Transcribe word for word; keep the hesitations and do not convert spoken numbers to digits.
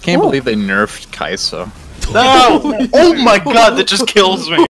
Can't believe they nerfed Kai'Sa. No! Oh my god, that just kills me.